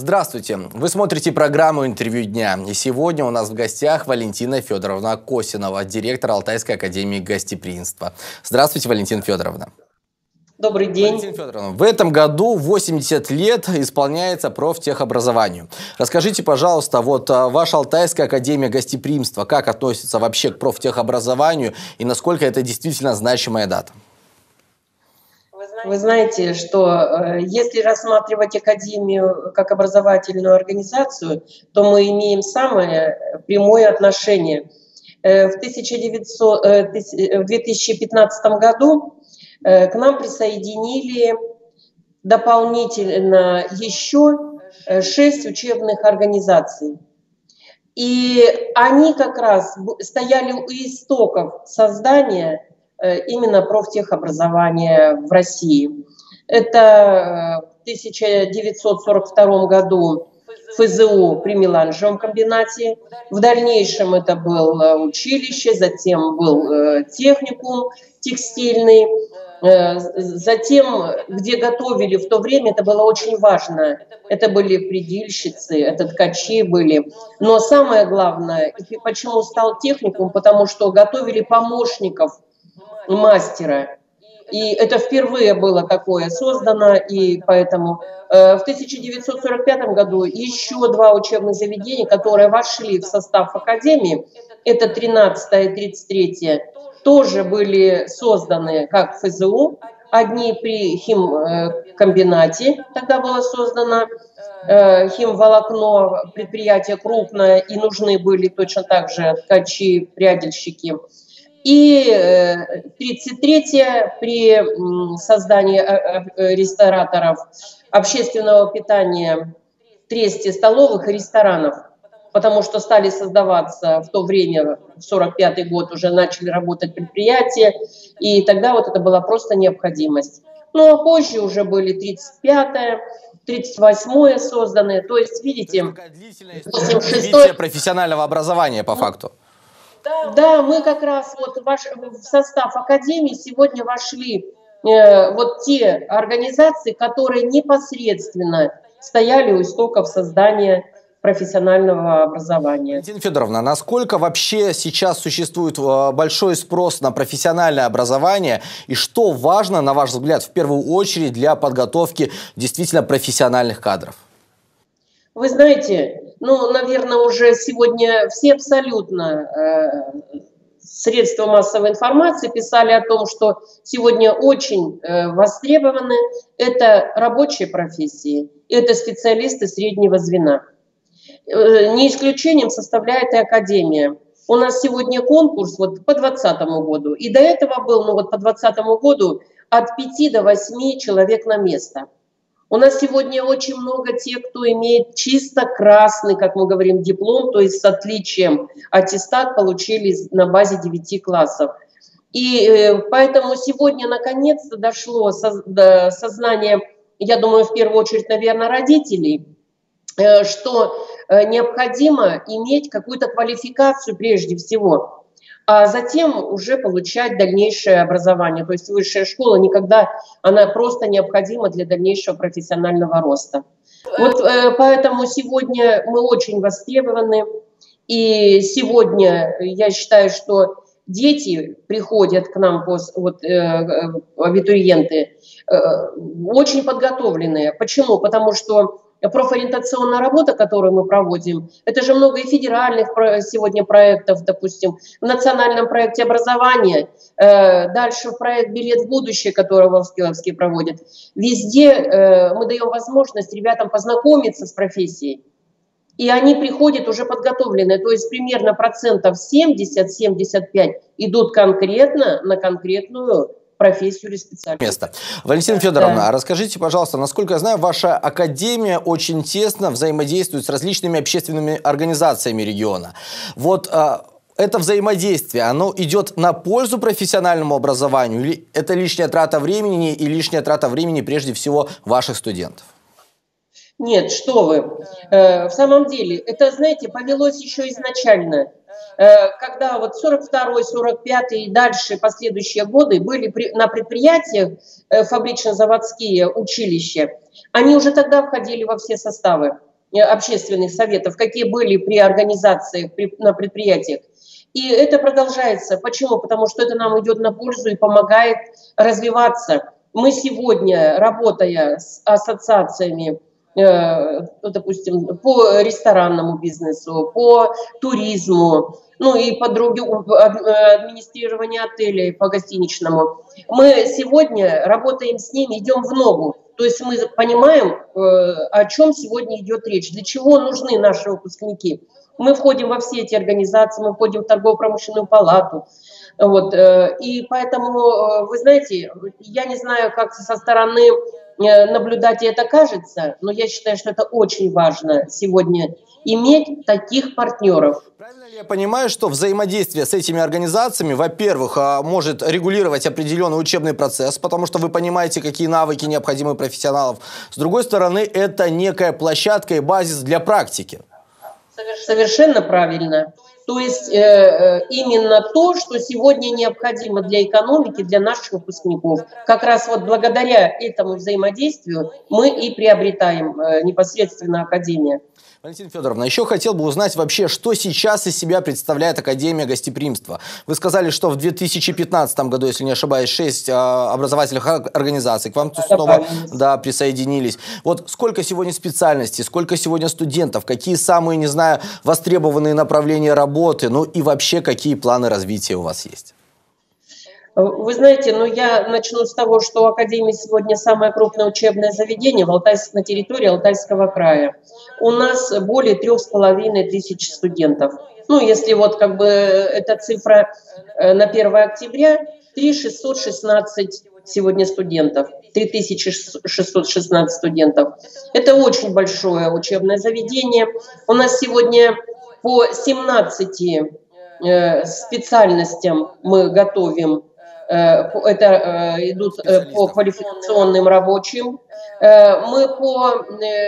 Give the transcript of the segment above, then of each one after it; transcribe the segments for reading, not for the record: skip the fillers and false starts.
Здравствуйте! Вы смотрите программу «Интервью дня». И сегодня у нас в гостях Валентина Федоровна Косинова, директор Алтайской академии гостеприимства. Здравствуйте, Валентина Федоровна. Добрый день. Валентина Федоровна, в этом году 80 лет исполняется профтехобразованию. Расскажите, пожалуйста, вот ваша Алтайская академия гостеприимства, как относится вообще к профтехобразованию и насколько это действительно значимая дата? Вы знаете, что если рассматривать академию как образовательную организацию, то мы имеем самое прямое отношение. В 2015 году к нам присоединили дополнительно еще 6 учебных организаций. И они как раз стояли у истоков создания именно профтехобразования в России. Это в 1942 году ФЗУ при Меланжевом комбинате, в дальнейшем это было училище, затем был техникум текстильный, затем, где готовили в то время, это было очень важно, это были предельщицы, это ткачи были. Но самое главное, почему стал техникум, потому что готовили помощников мастера. И это впервые было такое создано, и поэтому в 1945 году еще 2 учебных заведения, которые вошли в состав академии, это 13-я и 33-я, тоже были созданы как ФЗУ. Одни при химкомбинате, тогда было создано химволокно, предприятие крупное, и нужны были точно так же ткачи, прядельщики. И 33-я при создании рестораторов общественного питания, тресте столовых и ресторанов, потому что стали создаваться в то время, в 45-й год уже начали работать предприятия, и тогда вот это была просто необходимость. Ну а позже уже были 35-я, 38-я созданы, то есть, видите, 86-й профессионального образования по факту. Да, мы как раз вот в состав академии сегодня вошли вот те организации, которые непосредственно стояли у истоков создания профессионального образования. Валентина Федоровна, насколько вообще сейчас существует большой спрос на профессиональное образование и что важно, на ваш взгляд, в первую очередь для подготовки действительно профессиональных кадров? Вы знаете, ну, наверное, уже сегодня все абсолютно средства массовой информации писали о том, что сегодня очень востребованы это рабочие профессии, это специалисты среднего звена. Не исключением составляет и академия. У нас сегодня конкурс вот по 2020 году, и до этого был, ну вот по 2020 году, от 5 до 8 человек на место. У нас сегодня очень много тех, кто имеет чисто красный, как мы говорим, диплом, то есть с отличием. Аттестат получили на базе 9 классов. И поэтому сегодня наконец-то дошло до сознания, я думаю, в первую очередь, наверное, родителей, что необходимо иметь какую-то квалификацию прежде всего, а затем уже получать дальнейшее образование. То есть высшая школа никогда, она просто необходима для дальнейшего профессионального роста. Вот поэтому сегодня мы очень востребованы. И сегодня я считаю, что дети приходят к нам, вот, абитуриенты, очень подготовленные. Почему? Потому что профориентационная работа, которую мы проводим, это же много и федеральных сегодня проектов, допустим, в национальном проекте образования, дальше проект «Билет в будущее», который Волскиловский проводит. Везде мы даем возможность ребятам познакомиться с профессией, и они приходят уже подготовленные, то есть примерно процентов 70-75 идут конкретно на конкретную профессию или специальность. Валентина Федоровна, расскажите, пожалуйста, насколько я знаю, ваша академия очень тесно взаимодействует с различными общественными организациями региона. Вот это взаимодействие, оно идет на пользу профессиональному образованию или это лишняя трата времени и лишняя трата времени прежде всего ваших студентов? Нет, что вы. В самом деле, это, знаете, повелось еще изначально. Когда вот 42-й, 45-й и дальше последующие годы были на предприятиях фабрично-заводские училища, они уже тогда входили во все составы. общественных советов, какие были при организации на предприятиях. И это продолжается. Почему? Потому что это нам идет на пользу и помогает развиваться. Мы сегодня, работая с ассоциациями, допустим, по ресторанному бизнесу, по туризму, ну и по другим, администрированию отелей, по гостиничному, мы сегодня работаем с ними, идем в ногу. То есть мы понимаем, о чем сегодня идет речь, для чего нужны наши выпускники. Мы входим во все эти организации, мы входим в торгово-промышленную палату. Вот, и поэтому, вы знаете, я не знаю, как со стороны наблюдателя это кажется, но я считаю, что это очень важно сегодня иметь таких партнеров. Правильно ли я понимаю, что взаимодействие с этими организациями, во-первых, может регулировать определенный учебный процесс, потому что вы понимаете, какие навыки необходимы профессионалов. С другой стороны, это некая площадка и базис для практики. Совершенно правильно. То есть именно то, что сегодня необходимо для экономики, для наших выпускников. Как раз вот благодаря этому взаимодействию мы и приобретаем непосредственно Академия. Валентина Федоровна, еще хотел бы узнать вообще, что сейчас из себя представляет Академия гостеприимства. Вы сказали, что в 2015 году, если не ошибаюсь, 6 образовательных организаций к вам снова присоединились. Вот сколько сегодня специальностей, сколько сегодня студентов, какие самые, не знаю, востребованные направления работы, ну и вообще какие планы развития у вас есть? Вы знаете, я начну с того, что у Академии сегодня самое крупное учебное заведение на территории Алтайского края. У нас более 3500 студентов. Ну, если вот как бы эта цифра на 1 октября, 3616 сегодня студентов, 3616 студентов. Это очень большое учебное заведение. У нас сегодня по 17 специальностям мы готовим. Это идут по квалификационным рабочим. Мы по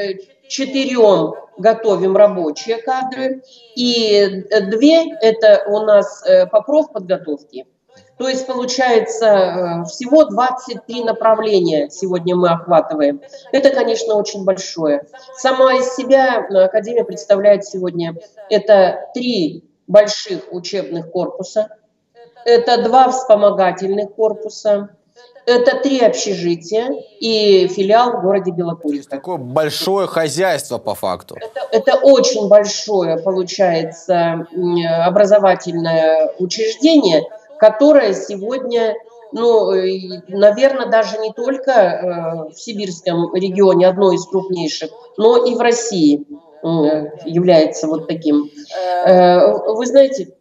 4 готовим рабочие кадры, и 2 это у нас по профподготовке. То есть получается всего 23 направления сегодня мы охватываем. Это, конечно, очень большое. Сама из себя Академия представляет сегодня это 3 больших учебных корпуса. Это 2 вспомогательных корпуса, это 3 общежития и филиал в городе Белокуриха. Такое большое хозяйство по факту. Это очень большое, получается, образовательное учреждение, которое сегодня, наверное, даже не только в Сибирском регионе, одно из крупнейших, но и в России является вот таким. Вы знаете...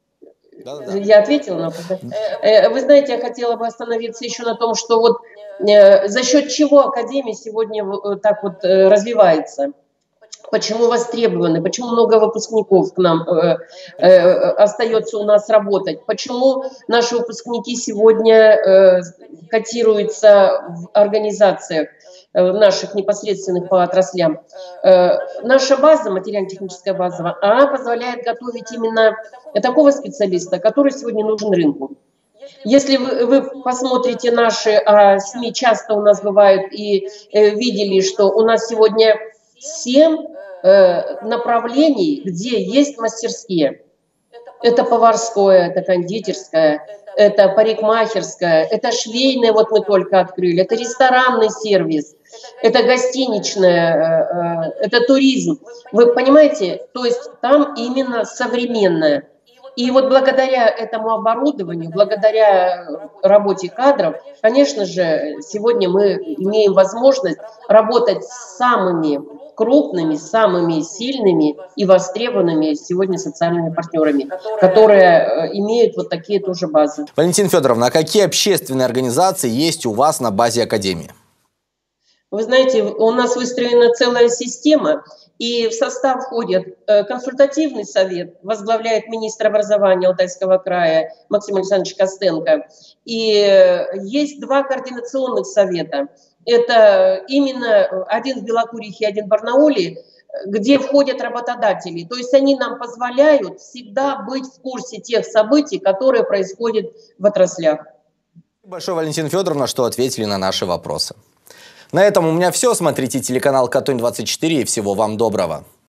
Я ответила на вопрос. Вы знаете, я хотела бы остановиться еще на том, что вот за счет чего Академия сегодня так вот развивается. Почему востребованы, почему много выпускников к нам остается у нас работать, почему наши выпускники сегодня котируются в организациях наших непосредственных по отраслям. Наша база, материально-техническая база, она позволяет готовить именно такого специалиста, который сегодня нужен рынку. Если вы посмотрите наши СМИ, часто у нас бывает и видели, что у нас сегодня 7 направлений, где есть мастерские. Это поварское, это кондитерское, это парикмахерское, это швейное, вот мы только открыли, это ресторанный сервис, это гостиничное, это туризм. Вы понимаете, то есть там именно современное. И вот благодаря этому оборудованию, благодаря работе кадров, конечно же, сегодня мы имеем возможность работать с самыми крупными, самыми сильными и востребованными сегодня социальными партнерами, которые имеют вот такие тоже базы. Валентина Федоровна, а какие общественные организации есть у вас на базе Академии? Вы знаете, у нас выстроена целая система, и в состав входит консультативный совет, возглавляет министр образования Алтайского края Максим Александрович Костенко, и есть 2 координационных совета. Это именно один в Белокурихе, один в Барнауле, где входят работодатели. То есть они нам позволяют всегда быть в курсе тех событий, которые происходят в отраслях. Большое, Валентина Федоровна, что ответили на наши вопросы. На этом у меня все. Смотрите телеканал Катунь 24 и всего вам доброго.